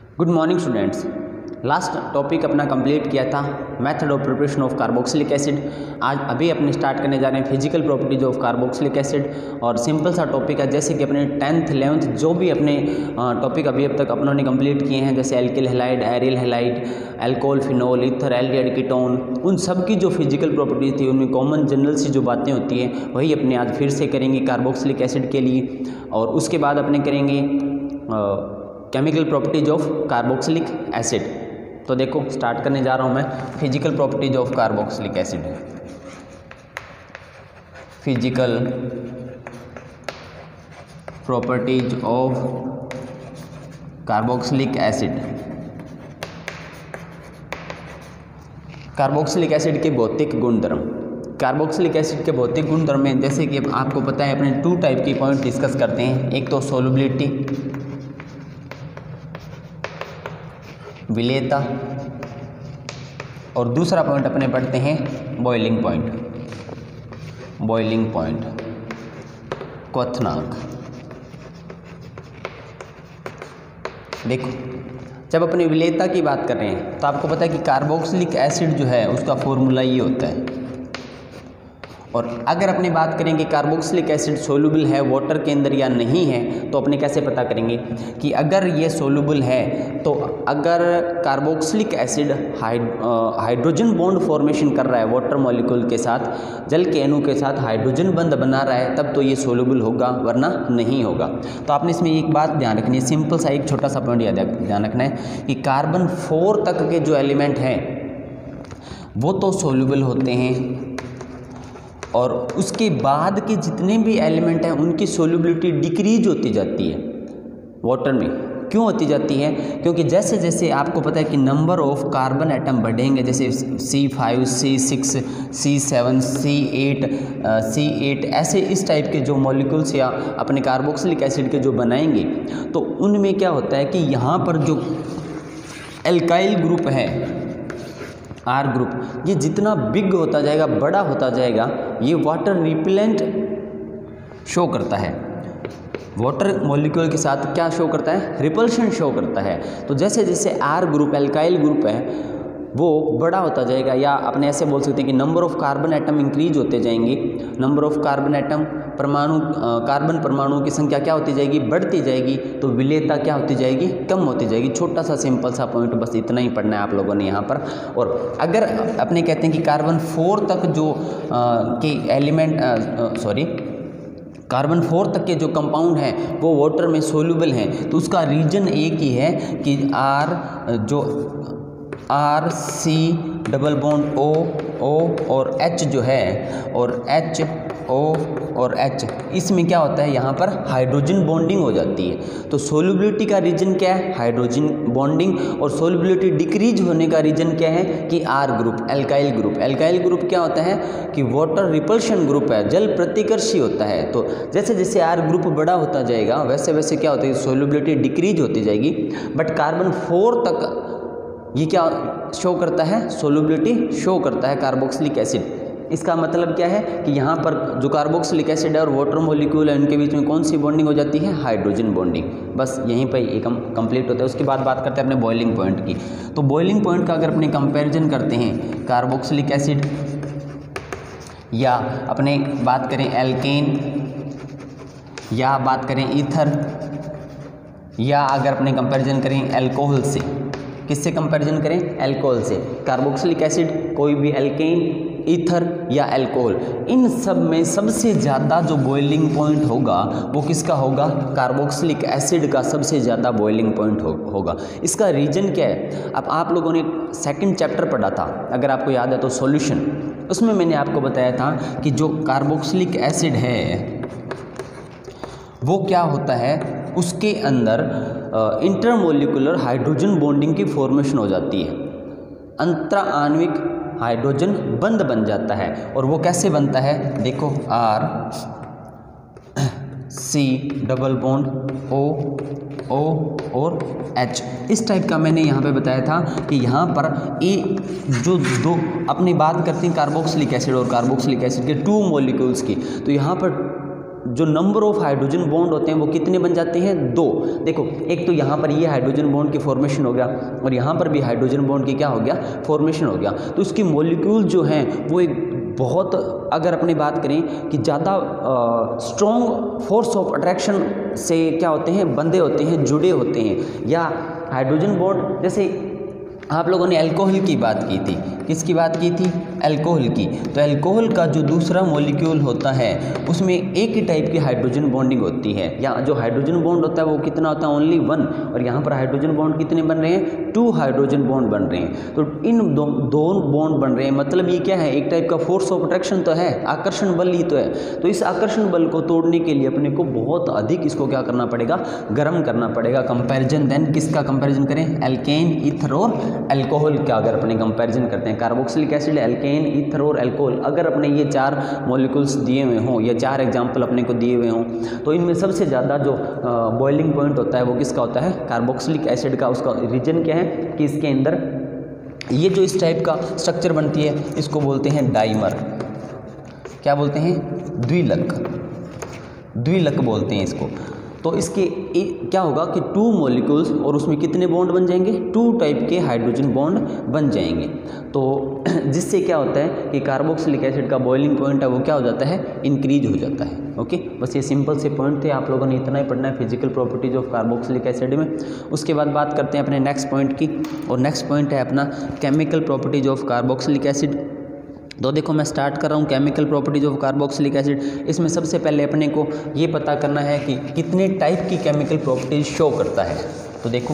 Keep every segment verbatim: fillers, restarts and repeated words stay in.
Good morning students. Last topic अपना complete किया था method of preparation of carboxylic acid. आज अभी अपने स्टार्ट करने जा रहे हैं physical properties of carboxylic acid. और सिंपल सा टॉपिक है, जैसे कि अपने टेंथ इलेवंथ जो भी अपने टॉपिक अभी अब तक अपनों ने कंप्लीट किए हैं, जैसे alkyl halide, aryl halide, alcohol, phenol, ether, aldehyde, ketone, उन सब की जो फिजिकल प्रॉपर्टीज थी उनमें कॉमन जनरल सी जो बातें होती हैं वही अपने आज फिर से करेंगे कार्बोक्सिलिक एसिड के लिए। और उसके बाद अपने करेंगे chemical properties of carboxylic acid. तो देखो स्टार्ट करने जा रहा हूँ मैं physical properties of carboxylic acid. Physical properties of carboxylic acid. Carboxylic acid के भौतिक गुणधर्म। कार्बोक्सिलिक एसिड के भौतिक गुणधर्म में जैसे कि आपको पता है अपने टू टाइप की पॉइंट डिस्कस करते हैं, एक तो सोलबिलिटी विलेयता, और दूसरा पॉइंट अपने पढ़ते हैं बॉइलिंग पॉइंट। बॉइलिंग पॉइंट क्वथनांक। देखो जब अपने विलेयता की बात कर रहे हैं तो आपको पता है कि कार्बोक्सिलिक एसिड जो है उसका फॉर्मूला ये होता है। और अगर अपनी बात करें कि कार्बोक्सिलिक एसिड सोल्यूबल है वाटर के अंदर या नहीं है, तो अपने कैसे पता करेंगे कि अगर ये सोल्यूबल है तो अगर carboxylic acid hydrogen bond formation कर रहा है वाटर मॉलिक्यूल के साथ, जल के अणु के साथ हाइड्रोजन बंध बना रहा है, तब तो ये सोल्यूबल होगा, वरना नहीं होगा। तो आपने इसमें एक बात ध्यान रखनी है, सिंपल सा एक छोटा सा पॉइंट याद ध्यान रखना है कि कार्बन फोर तक के जो एलिमेंट हैं वो तो सोल्यूबल होते हैं, और उसके बाद के जितने भी एलिमेंट हैं उनकी सोल्यूबिलिटी डिक्रीज होती जाती है वाटर में। क्यों होती जाती है? क्योंकि जैसे जैसे आपको पता है कि नंबर ऑफ कार्बन एटम बढ़ेंगे, जैसे C five, C six, C seven, C eight, C eight, ऐसे इस टाइप के जो मॉलिक्यूल्स या अपने कार्बोक्सिलिक एसिड के जो बनाएंगे, तो उनमें क्या होता है कि यहाँ पर जो एल्काइल ग्रुप है आर ग्रुप, ये जितना बिग होता जाएगा, बड़ा होता जाएगा, ये वाटर रिपेलेंट शो करता है। वाटर मॉलिक्यूल के साथ क्या शो करता है? रिपल्शन शो करता है। तो जैसे जैसे आर ग्रुप एल्काइल ग्रुप है वो बड़ा होता जाएगा, या अपने ऐसे बोल सकते हैं कि number of carbon atom increase होते जाएंगे। नंबर ऑफ कार्बन एटम परमाणु कार्बन परमाणुओं की संख्या क्या होती जाएगी? बढ़ती जाएगी। तो विलेयता क्या होती जाएगी? कम होती जाएगी। छोटा सा सिंपल सा पॉइंट, बस इतना ही पढ़ना है आप लोगों ने यहाँ पर। और अगर अपने कहते हैं कि कार्बन फोर तक जो आ, के एलिमेंट सॉरी कार्बन फोर तक के जो कंपाउंड हैं वो वाटर में सोल्यूबल हैं, तो उसका रीजन एक ही है कि आर जो R C double bond O O और एच जो है, और एच ओ और एच, इसमें क्या होता है यहाँ पर हाइड्रोजन बॉन्डिंग हो जाती है। तो सोल्यूबिलिटी का रीजन क्या है? Hydrogen bonding. और सोल्यूबिलिटी डिक्रीज होने का रीजन क्या है? कि R group alkyl group. Alkyl group क्या होता है कि वाटर रिपल्शन ग्रुप है, जल प्रतिकर्षी होता है। तो जैसे जैसे आर ग्रुप बड़ा होता जाएगा वैसे वैसे क्या होता है, सोल्यूबिलिटी डिक्रीज होती जाएगी। बट कार्बन फोर तक ये क्या शो करता है? सोल्यूबिलिटी शो करता है कार्बोक्सिलिक एसिड। इसका मतलब क्या है कि यहाँ पर जो कार्बोक्सिलिक एसिड है और वाटर मॉलिक्यूल है उनके बीच में कौन सी बॉन्डिंग हो जाती है? Hydrogen bonding. बस यहीं पर एक हम कंप्लीट होता है। उसके बाद बात करते हैं अपने बॉइलिंग पॉइंट की। तो बॉइलिंग पॉइंट का अगर अपने कंपैरिजन करते हैं कार्बोक्सिलिक एसिड, या अपने बात करें एल्केन, या बात करें ईथर, या अगर अपने कंपैरिजन करें एल्कोहल से, किससे कंपैरिजन करें? एल्कोहल से। कार्बोक्सिलिक एसिड, कोई भी एल्केन, ईथर या एल्कोहल, इन सब में सबसे ज़्यादा जो बॉइलिंग पॉइंट होगा वो किसका होगा? कार्बोक्सिलिक एसिड का सबसे ज़्यादा बॉइलिंग पॉइंट हो, होगा। इसका रीजन क्या है? अब आप लोगों ने सेकंड चैप्टर पढ़ा था, अगर आपको याद है तो सॉल्यूशन, उसमें मैंने आपको बताया था कि जो कार्बोक्सिलिक एसिड है वो क्या होता है, उसके अंदर इंटरमोलिकुलर हाइड्रोजन बॉन्डिंग की फॉर्मेशन हो जाती है। अंतरा आणविक हाइड्रोजन बंध बन जाता है। और वो कैसे बनता है? देखो R C double bond O O और एच, इस टाइप का मैंने यहाँ पे बताया था कि यहाँ पर ए जो दो अपनी बात करते हैं कार्बोक्सिलिक एसिड और कार्बोक्सिलिक एसिड के टू मॉलिक्यूल्स की, तो यहाँ पर जो नंबर ऑफ हाइड्रोजन बॉन्ड होते हैं वो कितने बन जाते हैं, दो। देखो एक तो यहाँ पर ये हाइड्रोजन बॉन्ड की फॉर्मेशन हो गया और यहाँ पर भी हाइड्रोजन बॉन्ड की क्या हो गया, फॉर्मेशन हो गया। तो इसकी मॉलिक्यूल जो हैं वो एक बहुत, अगर अपनी बात करें कि ज़्यादा स्ट्रॉन्ग फोर्स ऑफ अट्रैक्शन से क्या होते हैं, बंधे होते हैं, जुड़े होते हैं। या हाइड्रोजन बॉन्ड, जैसे आप लोगों ने अल्कोहल की बात की थी, किसकी बात की थी, अल्कोहल की। तो अल्कोहल का जो दूसरा मॉलिक्यूल होता है उसमें एक ही टाइप की हाइड्रोजन बॉन्डिंग होती है, या जो हाइड्रोजन बॉन्ड होता है वो कितना होता है, ओनली वन। और यहाँ पर हाइड्रोजन बॉन्ड कितने बन रहे हैं, टू हाइड्रोजन बॉन्ड बन रहे हैं। तो इन दो दो बॉन्ड बन रहे हैं, मतलब ये क्या है, एक टाइप का फोर्स ऑफ अट्रैक्शन तो है, आकर्षण बल ही तो है। तो इस आकर्षण बल को तोड़ने के लिए अपने को बहुत अधिक इसको क्या करना पड़ेगा, गर्म करना पड़ेगा। कंपैरिजन देन किसका कंपैरिजन करें, एल्केन, ईथर और अल्कोहल का अगर अपने कंपैरिजन करते हैं, कार्बोक्सिलिक एसिड, एल्केन, ईथर और अल्कोहल, अगर अपने ये चार मॉलिक्यूल्स दिए हुए हों या चार एग्जांपल अपने को दिए हुए हों, तो इनमें सबसे ज़्यादा जो बॉइलिंग पॉइंट होता है वो किसका होता है, कार्बोक्सिलिक एसिड का। उसका रीजन क्या है कि इसके अंदर ये जो इस टाइप का स्ट्रक्चर बनती है इसको बोलते हैं डाइमर। क्या बोलते हैं, द्विलक, द्विलक बोलते हैं इसको। तो इसके क्या होगा कि टू मॉलिक्यूल्स और उसमें कितने बॉन्ड बन जाएंगे, टू टाइप के हाइड्रोजन बॉन्ड बन जाएंगे। तो जिससे क्या होता है कि कार्बोक्सिलिक एसिड का बॉइलिंग पॉइंट है वो क्या हो जाता है, इंक्रीज हो जाता है। ओके, बस ये सिंपल से पॉइंट थे, आप लोगों ने इतना ही पढ़ना है physical properties of carboxylic acid में। उसके बाद बात करते हैं अपने नेक्स्ट पॉइंट की, और नेक्स्ट पॉइंट है अपना chemical properties of carboxylic acid. तो देखो मैं स्टार्ट कर रहा हूँ chemical properties of carboxylic acid. इसमें सबसे पहले अपने को ये पता करना है कि कितने टाइप की केमिकल प्रॉपर्टीज शो करता है। तो देखो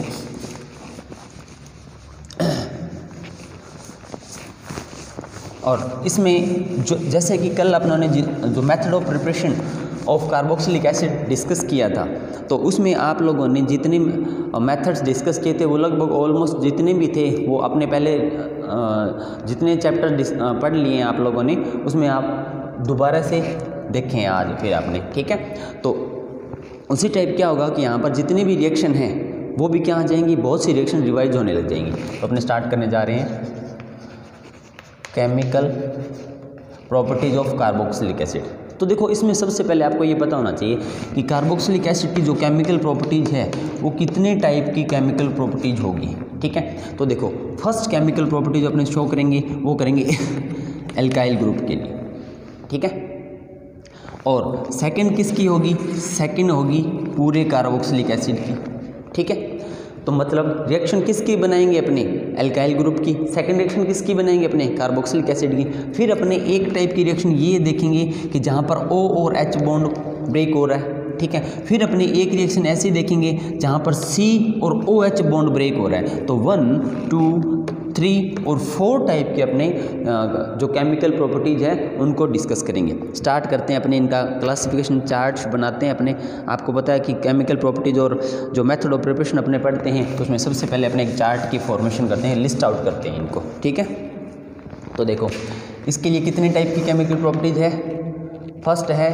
और इसमें जो जैसे कि कल अपनों ने जो method of preparation of carboxylic acid discuss किया था, तो उसमें आप लोगों ने जितने मेथड्स डिस्कस किए थे वो लगभग ऑलमोस्ट जितने भी थे वो अपने पहले जितने चैप्टर पढ़ लिए हैं आप लोगों ने, उसमें आप दोबारा से देखें आज फिर आपने, ठीक है। तो उसी टाइप क्या होगा कि यहाँ पर जितने भी रिएक्शन हैं वो भी क्या आ जाएंगी, बहुत सी रिएक्शन रिवाइज होने लग जाएंगी। तो अपने स्टार्ट करने जा रहे हैं chemical properties of carboxylic acid. तो देखो इसमें सबसे पहले आपको ये पता होना चाहिए कि कार्बोक्सिलिक एसिड की जो केमिकल प्रॉपर्टीज है वो कितने टाइप की केमिकल प्रॉपर्टीज होगी, ठीक है। तो देखो फर्स्ट केमिकल प्रॉपर्टीज अपने शो करेंगे वो करेंगे एल्काइल ग्रुप के लिए, ठीक है। और सेकंड किसकी होगी, सेकंड होगी पूरे कार्बोक्सिलिक एसिड की, ठीक है। तो मतलब रिएक्शन किसकी बनाएंगे अपने, एल्काइल ग्रुप की। सेकंड रिएक्शन किसकी बनाएंगे अपने, कार्बोक्सिलिक एसिड की। फिर अपने एक टाइप की रिएक्शन ये देखेंगे कि जहाँ पर O और H बॉन्ड ब्रेक हो रहा है, ठीक है। फिर अपने एक रिएक्शन ऐसी देखेंगे जहाँ पर C और OH बॉन्ड ब्रेक हो रहा है। तो वन टू थ्री और फोर टाइप के अपने जो केमिकल प्रॉपर्टीज है उनको डिस्कस करेंगे। स्टार्ट करते हैं अपने इनका क्लासिफिकेशन चार्ट्स बनाते हैं अपने। आपको पता है कि केमिकल प्रॉपर्टीज और जो मेथड ऑफ प्रिपरेशन अपने पढ़ते हैं तो उसमें सबसे पहले अपने एक चार्ट की फॉर्मेशन करते हैं, लिस्ट आउट करते हैं इनको, ठीक है। तो देखो इसके लिए कितने टाइप की केमिकल प्रॉपर्टीज है। फर्स्ट है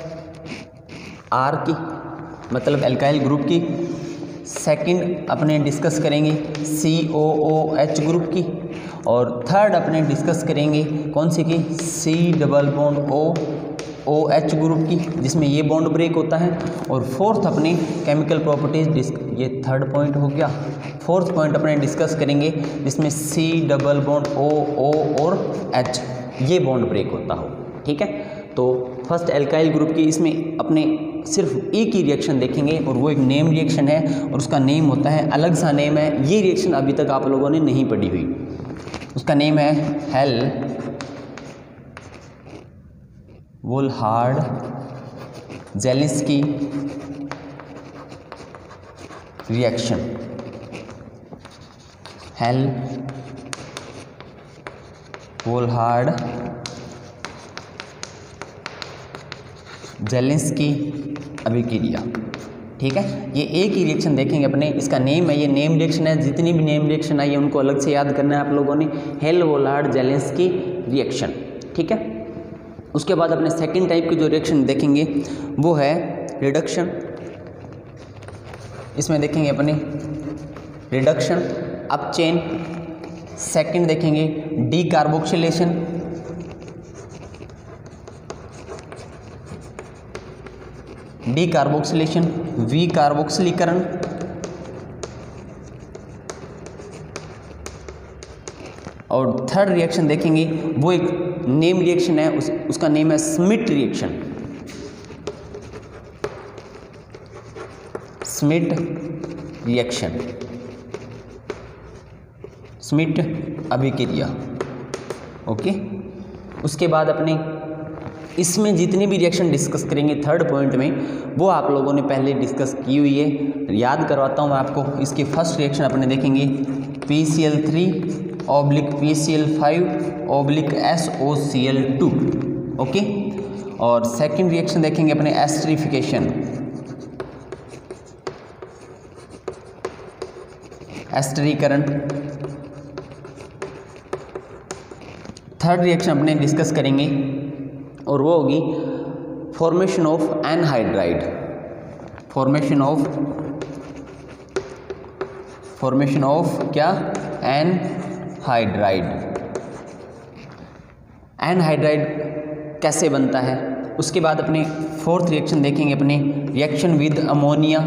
आर की, मतलब एल्काइल ग्रुप की। सेकंड अपने डिस्कस करेंगे C O O H group की। और थर्ड अपने डिस्कस करेंगे कौन सी की, C double bond O O H group की, जिसमें ये बॉन्ड ब्रेक होता है। और फोर्थ अपने केमिकल प्रॉपर्टीज, ये थर्ड पॉइंट हो गया। फोर्थ पॉइंट अपने डिस्कस करेंगे जिसमें सी डबल बॉन्ड ओ ओ और एच ये बॉन्ड ब्रेक होता हो, ठीक है। तो फर्स्ट एल्काइल ग्रुप की, इसमें अपने सिर्फ एक ही रिएक्शन देखेंगे और वो एक नेम रिएक्शन है और उसका नेम होता है, अलग सा नेम है। ये रिएक्शन अभी तक आप लोगों ने नहीं पढ़ी हुई, उसका नेम है Hell Volhard Zelinsky reaction. Hell Volhard Zelinsky अभिक्रिया, ठीक है। ये एक ही रिएक्शन देखेंगे अपने, इसका नेम है, ये नेम रिएक्शन है। जितनी भी नेम रिएक्शन आई है उनको अलग से याद करना है आप लोगों ने, हेल वोल्हार्ड जेलिंस्की रिएक्शन, ठीक है। उसके बाद अपने सेकंड टाइप की जो रिएक्शन देखेंगे वो है रिडक्शन। इसमें देखेंगे अपने रिडक्शन अप चेन। सेकंड देखेंगे डी कार्बोक्सिलेशन। डी कार्बोक्सिलेशन, वी कार्बोक्सिलीकरण, और थर्ड रिएक्शन देखेंगे वो एक नेम रिएक्शन है, उस, उसका नेम है Schmidt reaction. Schmidt reaction, Schmidt अभिक्रिया। ओके, उसके बाद अपने इसमें जितने भी रिएक्शन डिस्कस करेंगे थर्ड पॉइंट में वो आप लोगों ने पहले डिस्कस की हुई है। याद करवाता हूँ मैं आपको। इसके फर्स्ट रिएक्शन अपने देखेंगे P C L three oblique P C L five oblique S O C L two. Okay, और सेकंड रिएक्शन देखेंगे अपने एस्टरिफिकेशन, एस्टरीकरण। थर्ड रिएक्शन अपने डिस्कस करेंगे और वो होगी formation of anhydride, formation of formation of क्या एनहाइड्राइड। एनहाइड्राइड कैसे बनता है। उसके बाद अपने फोर्थ रिएक्शन देखेंगे अपने reaction with ammonia,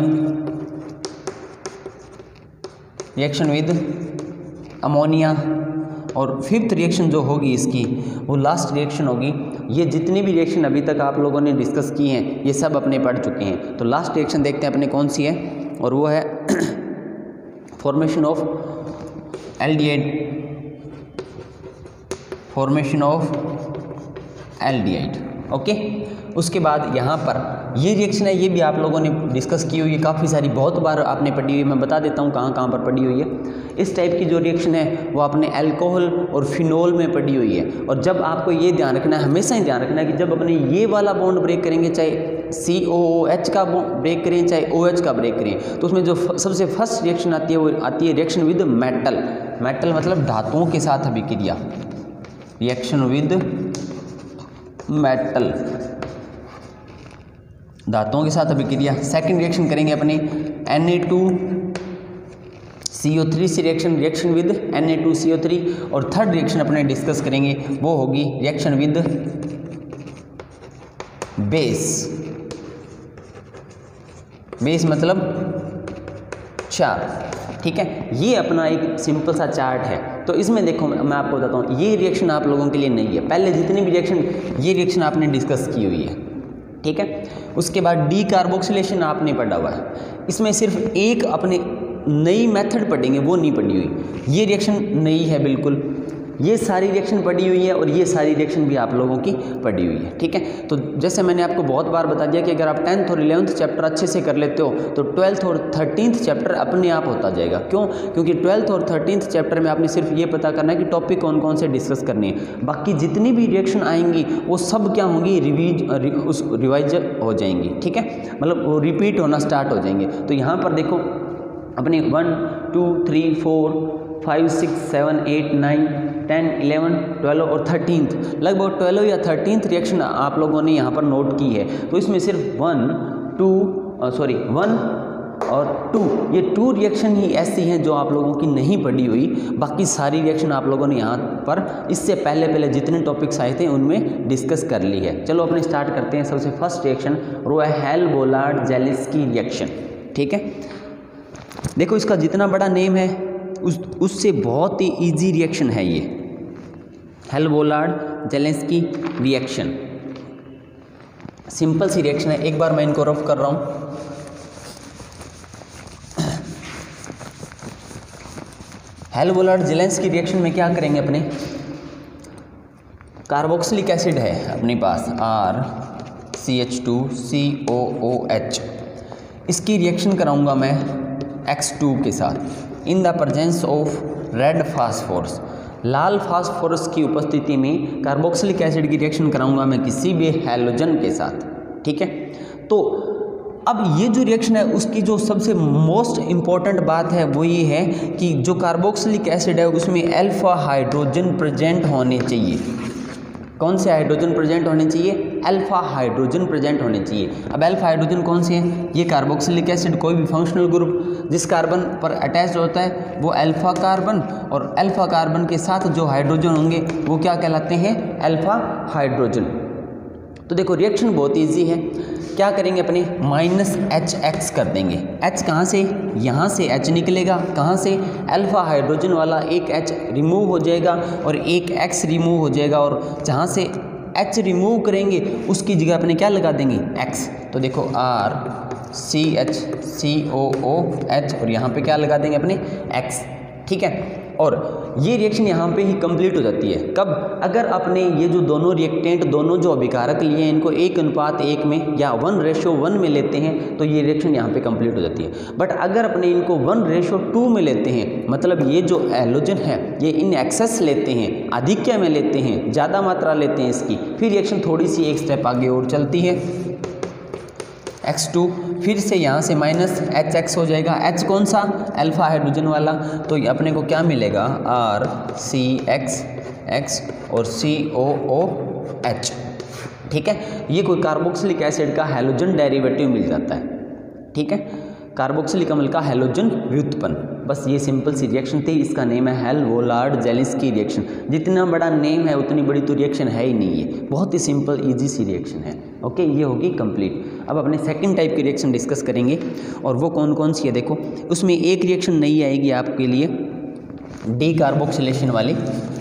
reaction with ammonia. और फिफ्थ रिएक्शन जो होगी इसकी वो लास्ट रिएक्शन होगी। ये जितनी भी रिएक्शन अभी तक आप लोगों ने डिस्कस की हैं ये सब अपने पढ़ चुके हैं। तो लास्ट रिएक्शन देखते हैं अपने कौन सी है, और वो है formation of aldehyde, formation of aldehyde. Okay, उसके बाद यहाँ पर ये रिएक्शन है, ये भी आप लोगों ने डिस्कस की हुई है काफ़ी सारी, बहुत बार आपने पढ़ी हुई है। मैं बता देता हूँ कहाँ कहाँ पर पढ़ी हुई है। इस टाइप की जो रिएक्शन है वो आपने अल्कोहल और फिनोल में पढ़ी हुई है। और जब आपको ये ध्यान रखना है, हमेशा ही ध्यान रखना है कि जब अपने ये वाला बॉन्ड ब्रेक करेंगे, चाहे सी ओ ओ एच का ब्रेक करें चाहे ओ एच का ब्रेक करें, तो उसमें जो सबसे फर्स्ट रिएक्शन आती है वो आती है रिएक्शन विद मेटल। मेटल मतलब धातुओं के साथ अभिक्रिया, रिएक्शन विद मेटल, धातुओं के साथ अभिक्रिया। सेकंड रिएक्शन करेंगे अपने N A two C O three से reaction, reaction with N A two C O three. और थर्ड रिएक्शन अपने डिस्कस करेंगे वो होगी रिएक्शन विद बेस। बेस मतलब चार, ठीक है। ये अपना एक सिंपल सा चार्ट है। तो इसमें देखो मैं आपको बताता हूँ, ये रिएक्शन आप लोगों के लिए नहीं है। पहले जितनी भी रिएक्शन, ये रिएक्शन आपने डिस्कस की हुई है, ठीक है। उसके बाद डी कार्बोक्सिलेशन आपने पढ़ा हुआ है। इसमें सिर्फ एक अपने नई मेथड पढ़ेंगे, वो नहीं पढ़ी हुई। ये रिएक्शन नई है बिल्कुल। ये सारी रिएक्शन पढ़ी हुई है और ये सारी रिएक्शन भी आप लोगों की पढ़ी हुई है, ठीक है। तो जैसे मैंने आपको बहुत बार बता दिया कि अगर आप टेंथ और इलेवंथ चैप्टर अच्छे से कर लेते हो तो ट्वेल्थ और थर्टींथ चैप्टर अपने आप होता जाएगा। क्यों? क्योंकि ट्वेल्थ और थर्टींथ चैप्टर में आपने सिर्फ ये पता करना है कि टॉपिक कौन कौन से डिस्कस करने हैं। बाकी जितनी भी रिएक्शन आएंगी वो सब क्या होंगी, रिवीज रि, उस रिवाइज हो जाएंगी, ठीक है। मतलब वो रिपीट होना स्टार्ट हो जाएंगे। तो यहाँ पर देखो अपने one two three four five six seven eight nine ten eleven twelve और थर्टींथ, लगभग ट्वेल्व या थर्टींथ रिएक्शन आप लोगों ने यहाँ पर नोट की है। तो इसमें सिर्फ वन टू सॉरी वन और टू, ये टू रिएक्शन ही ऐसी हैं जो आप लोगों की नहीं पढ़ी हुई। बाकी सारी रिएक्शन आप लोगों ने यहाँ पर इससे पहले पहले जितने टॉपिक्स आए थे उनमें डिस्कस कर ली है। चलो अपने स्टार्ट करते हैं। सबसे फर्स्ट रिएक्शन वो है हेल-बोलार्ड-जेलिंस्की रिएक्शन, ठीक है। देखो इसका जितना बड़ा नेम है उस उससे बहुत ही इजी रिएक्शन है ये, हेल-बोलार्ड-जेलिंस्की रिएक्शन। सिंपल सी रिएक्शन है। एक बार मैं इनको रफ कर रहा हूँ। हेल-बोलार्ड-जेलिंस्की रिएक्शन में क्या करेंगे अपने, कार्बोक्सिलिक एसिड है अपने पास R C H two C O O H, इसकी रिएक्शन कराऊंगा मैं एक्स टू के साथ in the presence of red phosphorus. लाल फास्फोरस की उपस्थिति में कार्बोक्सिलिक एसिड की रिएक्शन कराऊंगा मैं किसी भी हैलोजन के साथ, ठीक है। तो अब ये जो रिएक्शन है उसकी जो सबसे मोस्ट इम्पॉर्टेंट बात है वो ये है कि जो कार्बोक्सिलिक एसिड है उसमें अल्फा हाइड्रोजन प्रेजेंट होने चाहिए। कौन से हाइड्रोजन प्रेजेंट होने चाहिए? अल्फा हाइड्रोजन प्रेजेंट होने चाहिए। अब अल्फा हाइड्रोजन कौन से हैं? ये कार्बोक्सिलिक एसिड कोई भी फंक्शनल ग्रुप जिस कार्बन पर अटैच होता है वो अल्फा कार्बन, और अल्फा कार्बन के साथ जो हाइड्रोजन होंगे वो क्या कहलाते हैं? Alpha hydrogen. तो देखो रिएक्शन बहुत ईजी है। क्या करेंगे अपने माइनस एच एक्स कर देंगे। H कहाँ से, यहाँ से H निकलेगा, कहाँ से, अल्फा हाइड्रोजन वाला एक H रिमूव हो जाएगा और एक X रिमूव हो जाएगा, और जहाँ से H रिमूव करेंगे उसकी जगह अपने क्या लगा देंगे, X। तो देखो R C H C O O H और यहाँ पे क्या लगा देंगे अपने X, ठीक है। और ये रिएक्शन यहाँ पे ही कंप्लीट हो जाती है। कब, अगर आपने ये जो दोनों रिएक्टेंट, दोनों जो अभिकारक लिए हैं, इनको एक अनुपात एक में या वन रेशो वन में लेते हैं तो ये रिएक्शन यहाँ पे कंप्लीट हो जाती है। बट अगर अपने इनको वन रेशो टू में लेते हैं, मतलब ये जो हैलोजन है ये इन एक्सेस लेते हैं, आधिक्य में लेते हैं, ज़्यादा मात्रा लेते हैं इसकी, फिर रिएक्शन थोड़ी सी एक स्टेप आगे और चलती है। एक्स टू, फिर से यहाँ से माइनस एच एक्स हो जाएगा। H कौन सा, अल्फा हाइड्रोजन वाला, तो अपने को क्या मिलेगा, आर सी एक्स एक्स और सी ओ ओ एच, ठीक है। ये कोई कार्बोक्सिलिक एसिड का हैलोजन डेरिवेटिव मिल जाता है, ठीक है, कार्बोक्सिलिक अम्ल का हैलोजन व्युत्पन्न। बस ये सिंपल सी रिएक्शन थी, इसका नेम है हेल-वोलार्ड जेलिंस्की रिएक्शन। जितना बड़ा नेम है उतनी बड़ी तो रिएक्शन है ही नहीं, है बहुत ही सिंपल इजी सी रिएक्शन है। ओके, ये होगी कंप्लीट। अब अपने सेकंड टाइप की रिएक्शन डिस्कस करेंगे, और वो कौन कौन सी है देखो। उसमें एक रिएक्शन नई आएगी आपके लिए, डी कार्बोक्सिलेशन वाली।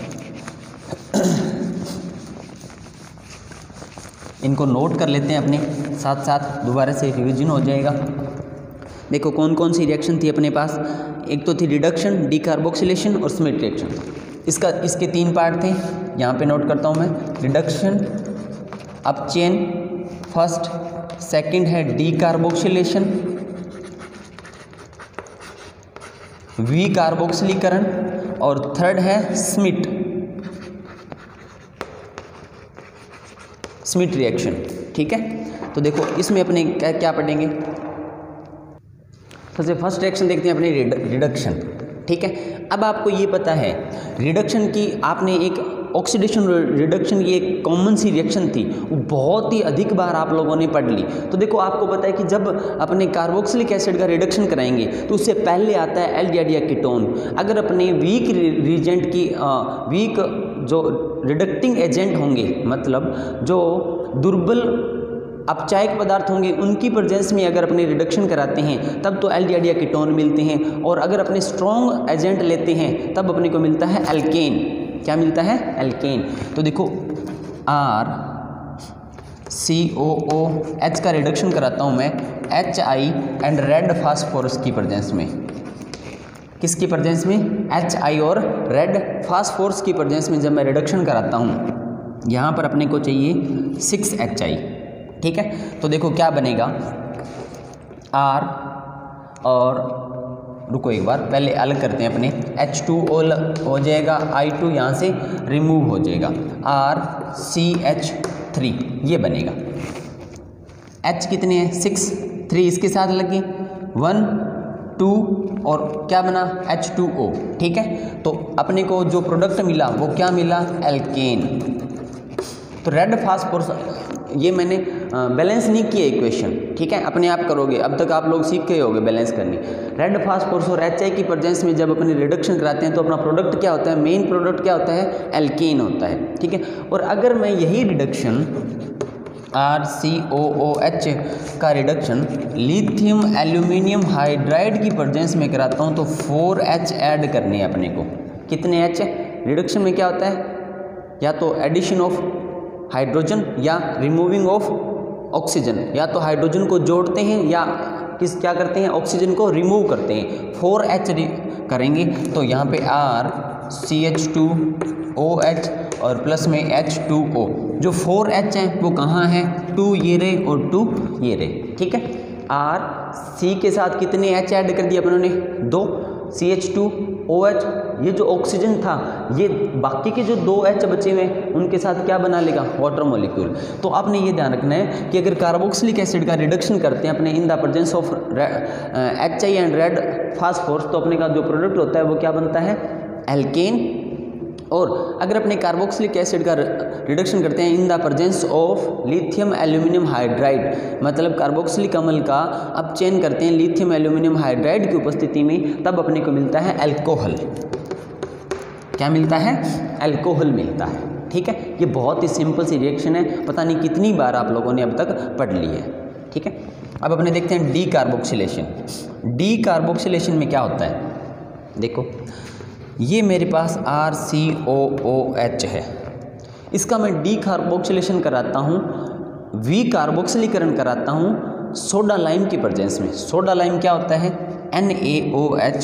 इनको नोट कर लेते हैं अपने साथ साथ, दोबारा से रिविजन हो जाएगा। देखो कौन कौन सी रिएक्शन थी अपने पास, एक तो थी रिडक्शन, डीकार्बोक्सिलेशन और स्मिथ रिएक्शन। इसका इसके तीन पार्ट थे, यहाँ पे नोट करता हूँ मैं। Reduction up chain first, second है डीकार्बोक्सिलेशन, वी कार्बोक्सिलीकरण, और थर्ड है स्मिथ स्मिथ रिएक्शन, ठीक है। तो देखो इसमें अपने क्या क्या पढ़ेंगे। सबसे फर्स्ट रिएक्शन देखते हैं अपने रिडक्शन, ठीक है। अब आपको ये पता है रिडक्शन की, आपने एक ऑक्सीडेशन रिडक्शन की एक कॉमन सी रिएक्शन थी, वो बहुत ही अधिक बार आप लोगों ने पढ़ ली। तो देखो आपको पता है कि जब अपने कार्बोक्सिलिक एसिड का रिडक्शन कराएंगे तो उससे पहले आता है एल्डिहाइड या कीटोन। अगर अपने वीक रिएजेंट की वीक जो रिडक्टिंग एजेंट होंगे, मतलब जो दुर्बल अपचायक पदार्थ होंगे, उनकी प्रेजेंस में अगर अपने रिडक्शन कराते हैं तब तो एल्डिहाइड या कीटोन मिलते हैं। और अगर अपने स्ट्रॉन्ग एजेंट लेते हैं तब अपने को मिलता है एल्केन। क्या मिलता है, एल्केन। तो देखो R C O O H का रिडक्शन कराता हूँ मैं H I and red phosphorus की प्रेजेंस में। किसकी प्रेजेंस में, एच आई और रेड फास्फोरस की प्रेजेंस में जब मैं रिडक्शन कराता हूँ, यहाँ पर अपने को चाहिए सिक्स एच आई, ठीक है। तो देखो क्या बनेगा, आर और रुको एक बार पहले अलग करते हैं अपने, एच टू ओ हो जाएगा, आई टू यहाँ से रिमूव हो जाएगा, आर सी एच थ्री ये बनेगा। H कितने हैं, सिक्स, थ्री इसके साथ लगे, वन टू और क्या बना एच टू ओ, ठीक है। तो अपने को जो प्रोडक्ट मिला वो क्या मिला, एल्केन। तो रेड फास्फोरस, ये मैंने बैलेंस नहीं किया इक्वेशन, ठीक है, अपने आप करोगे, अब तक आप लोग सीख गए होगे बैलेंस करनी। रेड फास्फोरस और एच आई की प्रेजेंस में जब अपने रिडक्शन कराते हैं तो अपना प्रोडक्ट क्या होता है, मेन प्रोडक्ट क्या होता है, एल्केन होता है, ठीक है। और अगर मैं यही reduction R C O O H का रिडक्शन लिथियम एल्यूमिनियम हाइड्राइड की प्रेजेंस में कराता हूँ तो फोर एच ऐड करने हैं अपने को। कितने एच, रिडक्शन में क्या होता है, या तो एडिशन ऑफ हाइड्रोजन या रिमूविंग ऑफ ऑक्सीजन, या तो हाइड्रोजन को जोड़ते हैं या किस क्या करते हैं, ऑक्सीजन को रिमूव करते हैं। फोर एच करेंगे तो यहाँ पे R C H two O H और प्लस में एच टू ओ। जो फोर एच हैं वो कहाँ हैं, टू ये रहे और टू ये रहे, ठीक है। आर सी के साथ कितने एच ऐड कर दिए अपनों ने, दो, C H two O H, ये जो ऑक्सीजन था ये बाकी के जो दो एच बचे हुए उनके साथ क्या बना लेगा, वाटर मॉलिक्यूल। तो आपने ये ध्यान रखना है कि अगर कार्बोक्सिलिक एसिड का रिडक्शन करते हैं अपने in the presence of H I and red phosphorus तो अपने का जो प्रोडक्ट होता है वो क्या बनता है, एल्केन। और अगर अपने कार्बोक्सिलिक एसिड का रिडक्शन करते हैं in the presence of lithium aluminium hydride, मतलब कार्बोक्सिलिक अम्ल का अपचयन करते हैं लिथियम एल्यूमिनियम हाइड्राइड की उपस्थिति में, तब अपने को मिलता है अल्कोहल। क्या मिलता है, अल्कोहल मिलता है, ठीक है। ये बहुत ही सिंपल सी रिएक्शन है, पता नहीं कितनी बार आप लोगों ने अब तक पढ़ ली है। ठीक है। अब अपने देखते हैं डी कार्बोक्सिलेशन। डी कार्बोक्सिलेशन में क्या होता है, देखो ये मेरे पास R C O O H है, इसका मैं डी कार्बोक्सिलेशन कराता हूँ, वी कार्बोक्सिलीकरण कराता हूँ सोडा लाइम की प्रेजेंस में। सोडा लाइम क्या होता है, N A O H,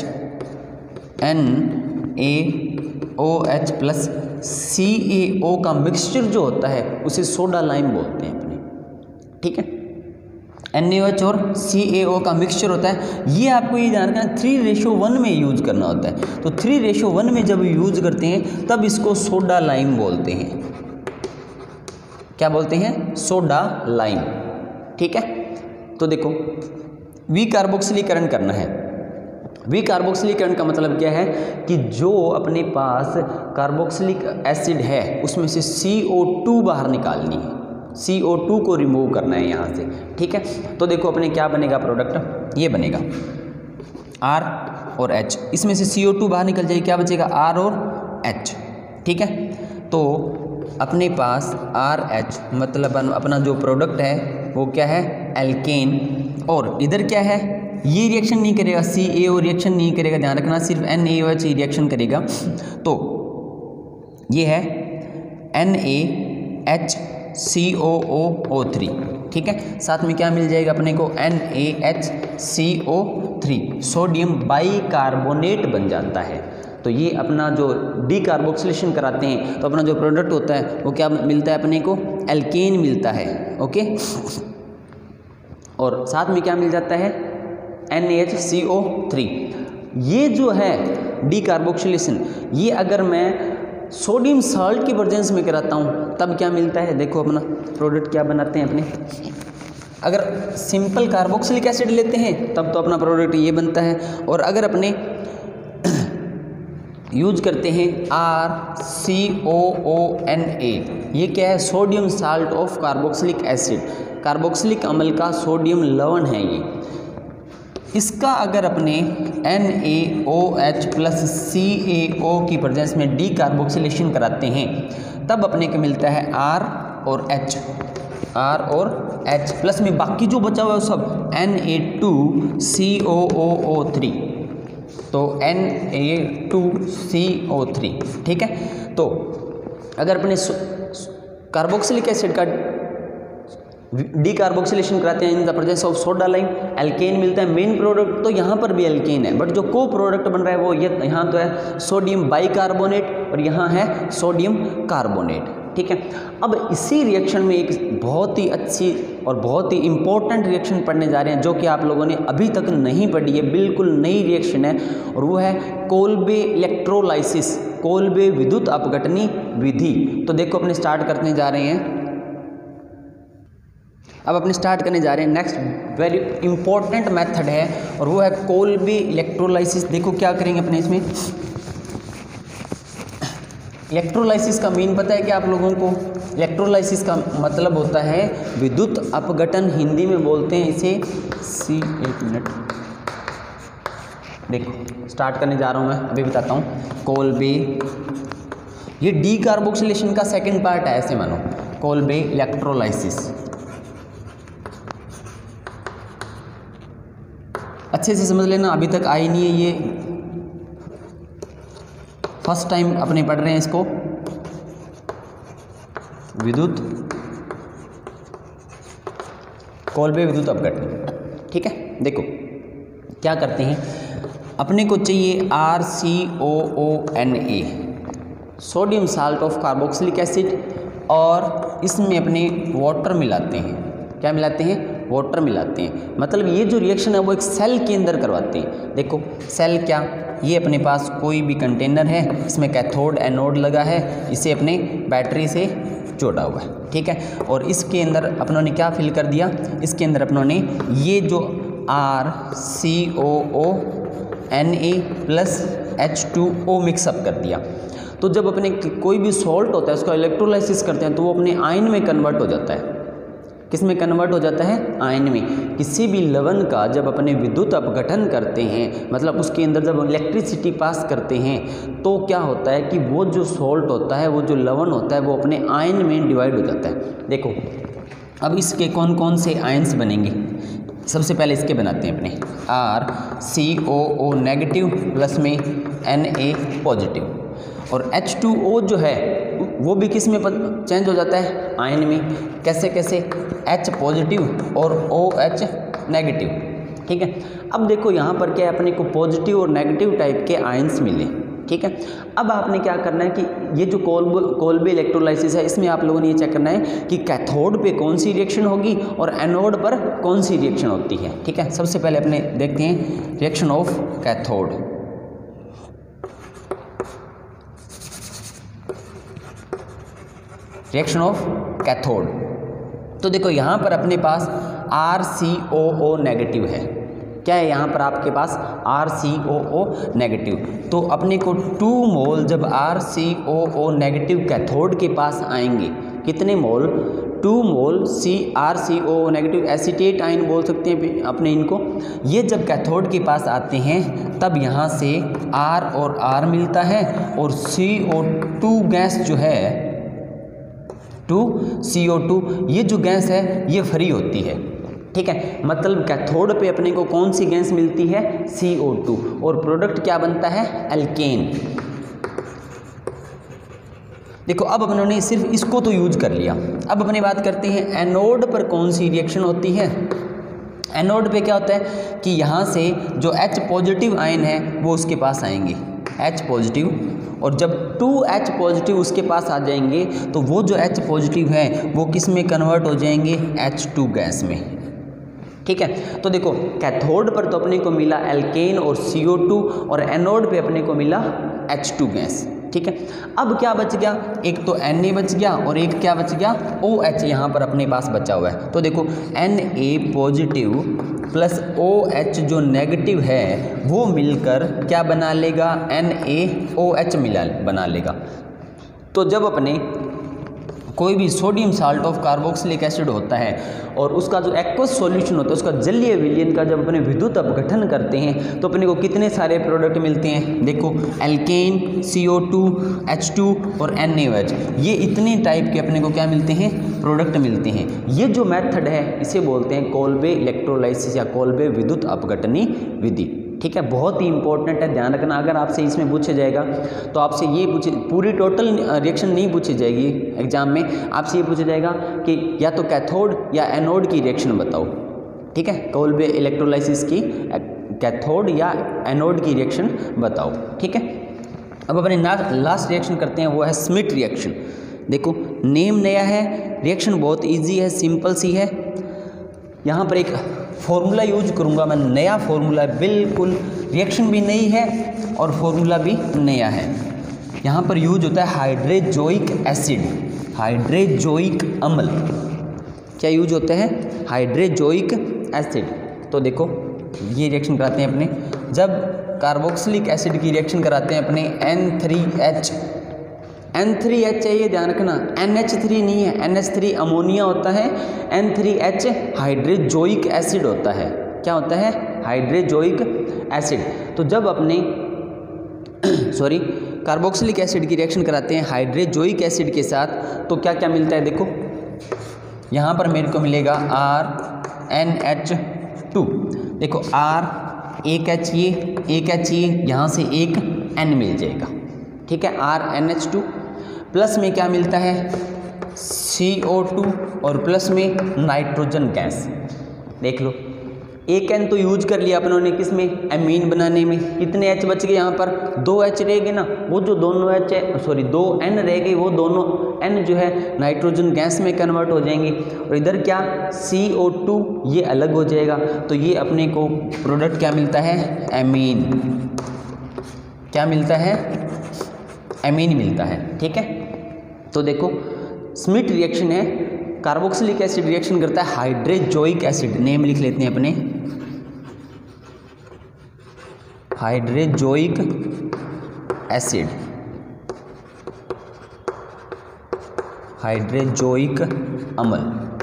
N A O H plus C A O का मिक्सचर जो होता है उसे सोडा लाइम बोलते हैं अपने, ठीक है। एन ए ओ एच और सी ए ओ का मिक्सचर होता है, ये आपको ये ध्यान रखना थ्री रेशो वन में यूज करना होता है। तो थ्री रेशो वन में जब यूज करते हैं तब इसको सोडा लाइम बोलते हैं। क्या बोलते हैं, सोडा लाइम, ठीक है। तो देखो वी कार्बोक्सिलीकरण करना है। वी कार्बोक्सिलीकरण का मतलब क्या है कि जो अपने पास कार्बोक्सिलिक एसिड है उसमें से सी ओ टू बाहर निकालनी है, सी ओ टू को रिमूव करना है यहाँ से, ठीक है। तो देखो अपने क्या बनेगा प्रोडक्ट, ये बनेगा R और H, इसमें से सी ओ टू बाहर निकल जाएगी, क्या बचेगा R और H, ठीक है। तो अपने पास आर एच मतलब अपना जो प्रोडक्ट है वो क्या है, एल्केन, और इधर क्या है, ये रिएक्शन नहीं करेगा, सी ए ओ रिएक्शन नहीं करेगा, ध्यान रखना, सिर्फ N A O H reaction करेगा। तो ये है N A H C O O O three, ठीक है। साथ में क्या मिल जाएगा अपने को, N A H C O three, sodium bicarbonate बन जाता है। तो ये अपना जो डी कार्बोक्सिलेशन कराते हैं तो अपना जो प्रोडक्ट होता है वो क्या मिलता है अपने को, एल्केन मिलता है, ओके। और साथ में क्या मिल जाता है, N A H C O three. ये जो है डी कार्बोक्सिलेशन, ये अगर मैं सोडियम साल्ट की प्रेजेंस में कराता हूँ तब क्या मिलता है, देखो अपना प्रोडक्ट क्या बनाते हैं अपने। अगर सिंपल कार्बोक्सिलिक एसिड लेते हैं तब तो अपना प्रोडक्ट ये बनता है, और अगर अपने यूज करते हैं are C O O N ए, ये क्या है, sodium salt of carboxylic acid, carboxylic अम्ल का सोडियम लवण है ये। इसका अगर अपने N A O H plus C A O की प्रेजेंस में डी कार्बोक्सिलेशन कराते हैं तब अपने को मिलता है आर और एच, आर और एच प्लस में बाकी जो बचा हुआ है सब N A two C O O O three, तो N A two C O three, ठीक है। तो अगर अपने कार्बोक्सिलिक एसिड का डी कार्बोक्सिलेशन कराते हैं in the presence of soda lime, alkane मिलता है। मेन प्रोडक्ट तो यहाँ पर भी एल्केन है, बट जो को प्रोडक्ट बन रहा है वो ये यहाँ तो है सोडियम बाइकार्बोनेट और यहाँ है सोडियम कार्बोनेट, ठीक है। अब इसी रिएक्शन में एक बहुत ही अच्छी और बहुत ही इंपॉर्टेंट रिएक्शन पढ़ने जा रहे हैं जो कि आप लोगों ने अभी तक नहीं पढ़ी है, बिल्कुल नई रिएक्शन है, और वो है कोल्बे इलेक्ट्रोलाइसिस, कोल्बे विद्युत अपघटनी विधि। तो देखो अपने स्टार्ट करने जा रहे हैं, अब अपने स्टार्ट करने जा रहे हैं। नेक्स्ट वेरी इंपॉर्टेंट मेथड है और वो है कोल्बे इलेक्ट्रोलाइसिस। देखो क्या करेंगे अपने इसमें, इलेक्ट्रोलाइसिस का मीन पता है कि आप लोगों को, इलेक्ट्रोलाइसिस का मतलब होता है विद्युत अपघटन, हिंदी में बोलते हैं इसे सी, एक मिनट देखो स्टार्ट करने जा रहा हूँ मैं, अभी बताता हूँ। कोल्बे, ये डी कार्बोक्सिलेशन का सेकंड पार्ट है, ऐसे मानो, कोल्बे इलेक्ट्रोलाइसिस। अच्छे से समझ लेना, अभी तक आई नहीं है, ये फर्स्ट टाइम अपने पढ़ रहे हैं इसको। विद्युत कोल्बे विद्युत अपघटन, ठीक है। देखो क्या करते हैं, अपने को चाहिए R C O O N A, sodium salt of carboxylic acid, और इसमें अपने वाटर मिलाते हैं। क्या मिलाते हैं, वाटर मिलाते हैं। मतलब ये जो रिएक्शन है वो एक सेल के अंदर करवाते हैं। देखो सेल क्या, ये अपने पास कोई भी कंटेनर है, इसमें कैथोड एनोड लगा है, इसे अपने बैटरी से जोड़ा हुआ है, ठीक है। और इसके अंदर अपनों ने क्या फिल कर दिया, इसके अंदर अपनों ने ये जो R C O O N A plus H two O mix up कर दिया। तो जब अपने कोई भी सॉल्ट होता है उसका इलेक्ट्रोलाइसिस करते हैं तो वो अपने आयन में कन्वर्ट हो जाता है। किस में कन्वर्ट हो जाता है, आयन में। किसी भी लवण का जब अपने विद्युत अपघटन करते हैं, मतलब उसके अंदर जब इलेक्ट्रिसिटी पास करते हैं, तो क्या होता है कि वो जो सॉल्ट होता है, वो जो लवण होता है, वो अपने आयन में डिवाइड हो जाता है। देखो अब इसके कौन कौन से आयंस बनेंगे, सबसे पहले इसके बनाते हैं अपने R C O O negative plus में एन ए पॉजिटिव, और एच टू ओ जो है वो भी किस में चेंज हो जाता है, आयन में। कैसे कैसे, H पॉजिटिव और ओ एच नेगेटिव, ठीक है। अब देखो यहाँ पर क्या है, अपने को पॉजिटिव और नेगेटिव टाइप के आयंस मिले, ठीक है। अब आपने क्या करना है कि ये जो कोल्बे कोल्बे इलेक्ट्रोलाइसिस है, इसमें आप लोगों ने ये चेक करना है कि कैथोड पे कौन सी रिएक्शन होगी और एनोड पर कौन सी रिएक्शन होती है, ठीक है। सबसे पहले अपने देखते हैं reaction of cathode. Reaction of cathode, तो देखो यहाँ पर अपने पास R C O O negative है। क्या है यहाँ पर आपके पास, R C O O negative. तो अपने को टू मोल जब R C O O negative cathode के पास आएंगे, कितने mole, two mole C R C O O negative acetate ion बोल सकते हैं अपने इनको। ये जब कैथोड के पास आते हैं तब यहाँ से आर और आर मिलता है और सी ओ टू गैस जो है, टू सी ओ टू, ये जो गैस है ये फ्री होती है, ठीक है। मतलब कैथोड पे अपने को कौन सी गैस मिलती है, सी ओ टू, और प्रोडक्ट क्या बनता है, एल्केन। देखो अब अपने सिर्फ इसको तो यूज कर लिया। अब अपने बात करते हैं एनोड पर कौन सी रिएक्शन होती है। एनोड पे क्या होता है कि यहाँ से जो H पॉजिटिव आयन है वो उसके पास आएंगे, H पॉजिटिव, और जब टू एच पॉजिटिव उसके पास आ जाएंगे तो वो जो H पॉजिटिव है वो किस में कन्वर्ट हो जाएंगे, एच टू गैस में, ठीक है। तो देखो कैथोड पर तो अपने को मिला एल्केन और सी ओ टू, और एनोड पे अपने को मिला एच टू गैस, ठीक है। अब क्या बच गया, एक तो Na बच गया और एक क्या बच गया, OH यहाँ पर अपने पास बचा हुआ है। तो देखो Na पॉजिटिव प्लस OH जो नेगेटिव है वो मिलकर क्या बना लेगा, NaOH मिला बना लेगा। तो जब अपने कोई भी sodium salt of carboxylic acid होता है और उसका जो एक्वस सॉल्यूशन होता है, उसका जलीय विलयन का जब अपने विद्युत अपघटन करते हैं तो अपने को कितने सारे प्रोडक्ट मिलते हैं, देखो alkane, C O two, H two और NaOH, ये इतने टाइप के अपने को क्या मिलते हैं, प्रोडक्ट मिलते हैं। ये जो मेथड है इसे बोलते हैं कोल्बे इलेक्ट्रोलाइसिस या कोल्बे विद्युत अपघटनी विधि, ठीक है। बहुत ही इंपॉर्टेंट है, ध्यान रखना। अगर आपसे इसमें पूछे जाएगा तो आपसे ये पूछे, पूरी टोटल रिएक्शन नहीं पूछी जाएगी एग्जाम में, आपसे ये पूछा जाएगा कि या तो कैथोड या एनोड की रिएक्शन बताओ, ठीक है। कोल्बे इलेक्ट्रोलाइसिस की कैथोड या एनोड की रिएक्शन बताओ, ठीक है। अब अपने लास्ट रिएक्शन करते हैं, वो है स्मिट रिएक्शन। देखो नेम नया है, रिएक्शन बहुत ईजी है, सिंपल सी है। यहाँ पर एक फॉर्मूला यूज करूँगा मैं, नया फॉर्मूला, बिल्कुल रिएक्शन भी नई है और फॉर्मूला भी नया है। यहाँ पर यूज होता है हाइड्रेजोइक एसिड, हाइड्रेजोइक अम्ल। क्या यूज होता है, हाइड्रेजोइक एसिड। तो देखो ये रिएक्शन कराते हैं अपने, जब कार्बोक्सिलिक एसिड की रिएक्शन कराते हैं अपने N three H, N three H है, ये ध्यान रखना, एन एच थ्री नहीं है, एन एच थ्री अमोनिया होता है, N three H hydrazoic acid होता है। क्या होता है, हाइड्रेजोइक एसिड। तो जब अपने सॉरी कार्बोक्सिलिक एसिड की रिएक्शन कराते हैं हाइड्रेजोइक एसिड के साथ तो क्या क्या मिलता है, देखो यहाँ पर मेरे को मिलेगा आर एन एच टू। देखो आर एक एच, ये एक एच, ये यहाँ से एक एन मिल जाएगा, ठीक है, R N H two. Plus में क्या मिलता है, सी ओ टू, और प्लस में नाइट्रोजन गैस। देख लो एक एन तो यूज कर लिया अपनों ने किस में, एमीन बनाने में। कितने एच बच गए यहाँ पर, दो एच रह गए ना, वो जो दोनों एच है सॉरी दो एन रह गए, वो दोनों एन जो है नाइट्रोजन गैस में कन्वर्ट हो जाएंगे। और इधर क्या, सी ओ टू, ये अलग हो जाएगा। तो ये अपने को प्रोडक्ट क्या मिलता है, एमीन। क्या मिलता है, एमीन मिलता है, ठीक है। तो देखो स्मिट रिएक्शन है, कार्बोक्सिलिक एसिड रिएक्शन करता है हाइड्रेजोइक एसिड, नेम लिख लेते हैं अपने, हाइड्रेजोइक एसिड, हाइड्रेजोइक अम्ल,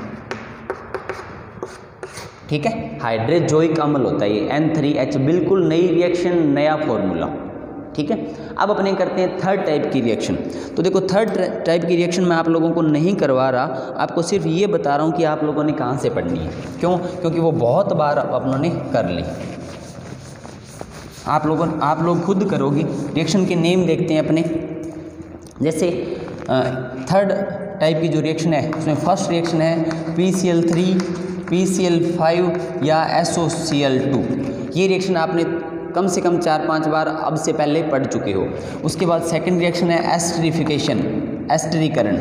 ठीक है, हाइड्रेजोइक अम्ल होता है ये एन थ्री एच। बिल्कुल नई रिएक्शन, नया फॉर्मूला, ठीक है। अब अपने करते हैं थर्ड टाइप की रिएक्शन। तो देखो थर्ड टाइप की रिएक्शन मैं आप लोगों को नहीं करवा रहा, आपको सिर्फ ये बता रहा हूँ कि आप लोगों ने कहाँ से पढ़नी है। क्यों? क्योंकि वो बहुत बार अपनों ने कर ली, आप लोगों आप लोग खुद करोगे। रिएक्शन के नेम देखते हैं अपने। जैसे थर्ड टाइप की जो रिएक्शन है उसमें फर्स्ट रिएक्शन है P C L three, P C L five या S O C L two. ये रिएक्शन आपने कम से कम चार पांच बार अब से पहले पढ़ चुके हो। उसके बाद सेकंड रिएक्शन है एस्टरिफिकेशन, एस्टरीकरण,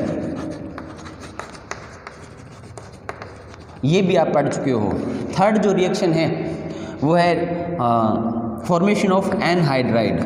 ये भी आप पढ़ चुके हो। थर्ड जो रिएक्शन है वो है फॉर्मेशन ऑफ एनहाइड्राइड।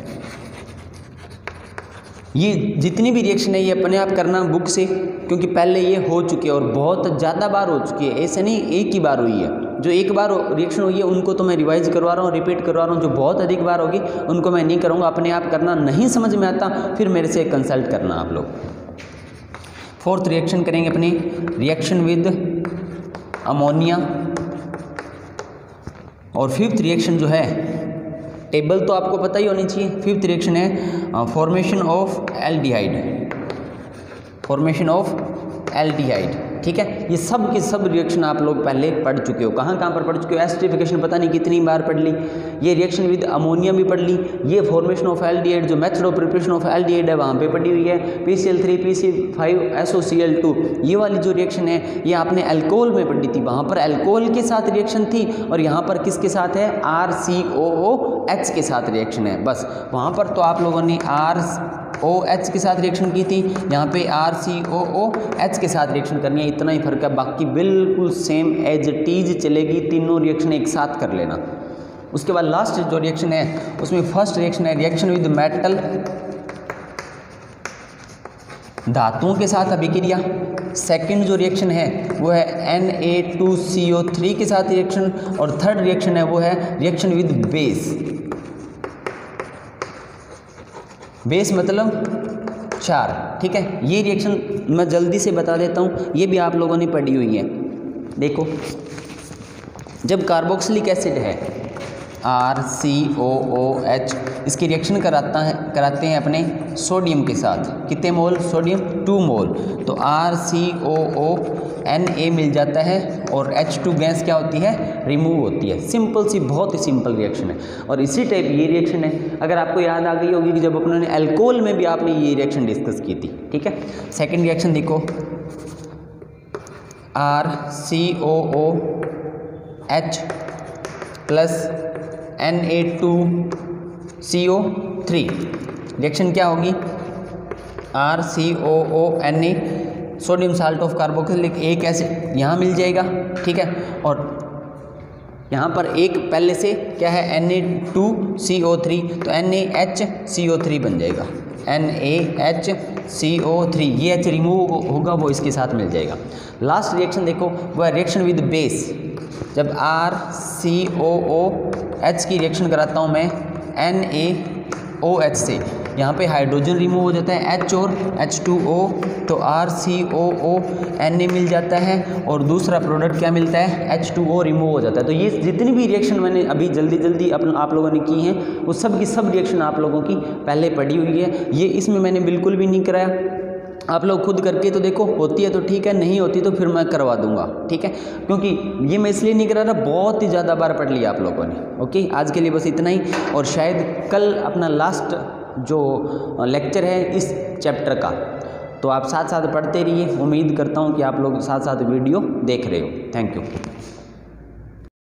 ये जितनी भी रिएक्शन है ये अपने आप करना बुक से, क्योंकि पहले ये हो चुकी है और बहुत ज़्यादा बार हो चुकी है, ऐसे नहीं एक ही बार हुई है। जो एक बार रिएक्शन हुई है उनको तो मैं रिवाइज करवा रहा हूँ, रिपीट करवा रहा हूँ। जो बहुत अधिक बार होगी उनको मैं नहीं करूँगा, अपने आप करना। नहीं समझ में आता फिर मेरे से कंसल्ट करना आप लोग। फोर्थ रिएक्शन करेंगे अपनी रिएक्शन विद अमोनिया। और फिफ्थ रिएक्शन जो है, टेबल तो आपको पता ही होनी चाहिए। फिफ्थ रिएक्शन है formation of aldehyde, formation of aldehyde, ठीक है। ये सब की सब रिएक्शन आप लोग पहले पढ़ चुके हो। कहाँ कहाँ पर पढ़ चुके हो? एस्टरिफिकेशन पता नहीं कितनी बार पढ़ ली, ये रिएक्शन विद अमोनिया भी पढ़ ली, ये फॉर्मेशन ऑफ एल्डिहाइड जो method of preparation of aldehyde है वहाँ पे पढ़ी हुई है। P C L three, P C L five, S O C L two, ये वाली जो रिएक्शन है ये आपने अल्कोहल में पढ़ी थी। वहाँ पर अल्कोहल के साथ रिएक्शन थी और यहाँ पर किसके साथ है? R C O O H के साथ रिएक्शन है। बस वहाँ पर तो आप लोगों ने आर ओ एच के साथ रिएक्शन की थी, यहाँ पे R C O O H के साथ रिएक्शन करनी है, इतना ही फर्क है। बाकी बिल्कुल सेम एज टीज चलेगी, तीनों रिएक्शन एक साथ कर लेना। उसके बाद लास्ट जो रिएक्शन है उसमें फर्स्ट रिएक्शन है रिएक्शन विद मेटल, धातुओं के साथ अभिक्रिया। सेकंड जो रिएक्शन है वो है N A two C O three के साथ रिएक्शन। और थर्ड रिएक्शन है वो है रिएक्शन विद बेस। बेस मतलब चार, ठीक है। ये रिएक्शन मैं जल्दी से बता देता हूँ, ये भी आप लोगों ने पढ़ी हुई है। देखो जब कार्बोक्सिलिक एसिड है R C O O H, इसकी रिएक्शन कराता है कराते हैं अपने सोडियम के साथ। कितने मोल? सोडियम टू मोल। तो are C O O N ए मिल जाता है और एच टू गैस क्या होती है? रिमूव होती है। सिंपल सी, बहुत ही सिंपल रिएक्शन है। और इसी टाइप ये रिएक्शन है, अगर आपको याद आ गई होगी कि जब अपने अल्कोहल में भी आपने ये रिएक्शन डिस्कस की थी, ठीक है। सेकेंड रिएक्शन देखो, R C O O H plus N A two C O three, reaction क्या होगी? R C O O N A, sodium salt of carboxylic एक एसिड यहाँ मिल जाएगा, ठीक है। और यहाँ पर एक पहले से क्या है? N A two C O three, तो N A H C O three बन जाएगा, N A H C O three. ये एच रिमूव होगा वो इसके साथ मिल जाएगा। लास्ट रिएक्शन देखो वो है रिएक्शन विद बेस। जब R C O O H की रिएक्शन कराता हूँ मैं एन ए ओ एच से, यहाँ पे हाइड्रोजन रिमूव हो जाता है H और एच टू ओ, तो are C O O N ए मिल जाता है और दूसरा प्रोडक्ट क्या मिलता है? एच टू ओ रिमूव हो जाता है। तो ये जितनी भी रिएक्शन मैंने अभी जल्दी जल्दी अपन आप लोगों ने की हैं वो सब की सब रिएक्शन आप लोगों की पहले पढ़ी हुई है। ये इसमें मैंने बिल्कुल भी नहीं कराया, आप लोग खुद करके तो देखो, होती है तो ठीक है, नहीं होती तो फिर मैं करवा दूंगा, ठीक है। क्योंकि ये मैं इसलिए नहीं करा रहा, बहुत ही ज़्यादा बार पढ़ लिया आप लोगों ने। ओके, आज के लिए बस इतना ही, और शायद कल अपना लास्ट जो लेक्चर है इस चैप्टर का, तो आप साथ साथ पढ़ते रहिए। उम्मीद करता हूँ कि आप लोग साथ साथ वीडियो देख रहे हो। Thank you.